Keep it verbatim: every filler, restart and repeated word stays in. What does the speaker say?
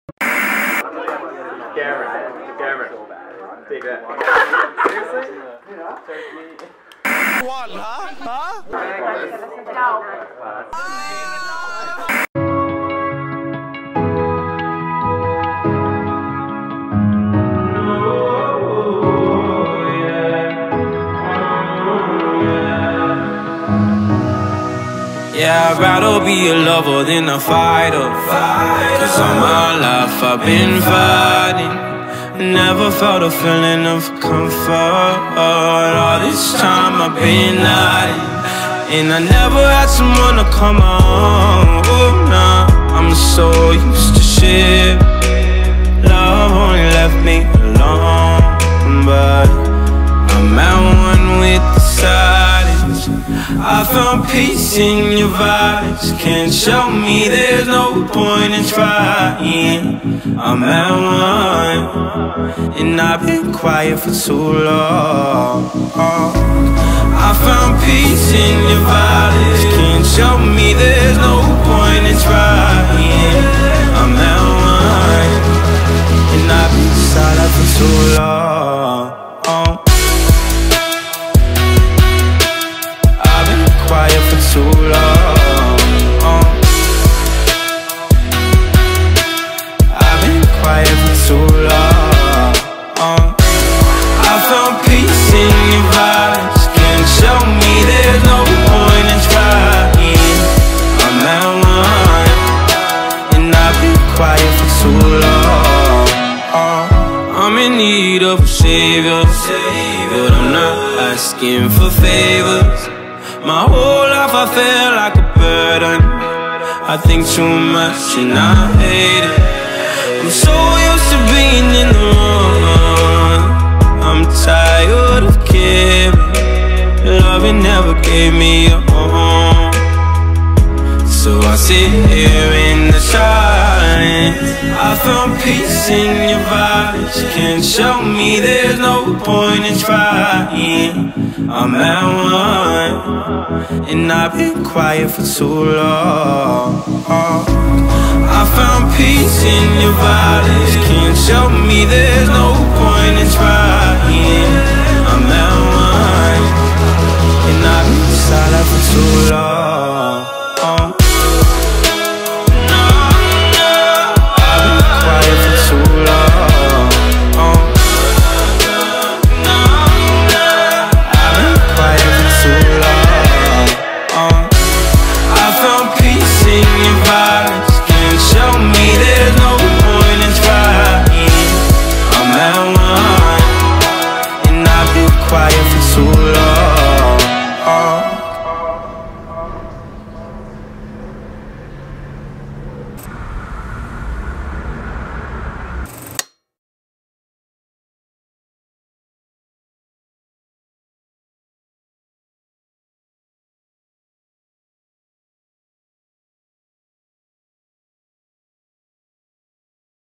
Cameron, Cameron, take that. Seriously? What, huh? Huh? Yeah, I'd rather be a lover than a fighter. Cause all my life I've been fighting. Never felt a feeling of comfort. All this time I've been hiding, and I never had someone to come on. Oh, nah, I'm so used to shit. Love only left me alone, but I'm at one with the silence. I found peace in your vibes. Can't show me there's no point in trying. I'm at one, and I've been quiet for too long. I found peace in your vibes. Can't show me there's no point in trying. I'm at one, and I've been silent for too long. I've been quiet for too long. I've been quiet for too long. I found peace in your vibes. Can't show me there's no point in trying. I'm at one, and I've been quiet for too long. I'm in need of a savior, but I'm not asking for favors. My whole life I feel like a burden. I think too much and I hate it. I'm so used to being in the wrong. I'm tired of caring. Loving never gave me a home, so I sit here in the silence. I found peace in your vibes. Can't show me there's no point in trying. I'm at one, and I've been quiet for too long. I found peace in your vibes. Can't show me there's no point in trying. I'm at one, and I've been silent for too long. No, no, I've been quiet for too long. No, no, I've been quiet for too long. I found peace in your vibes. Can't show me there's no point in trying. I'm at one, and I've been quiet for too long.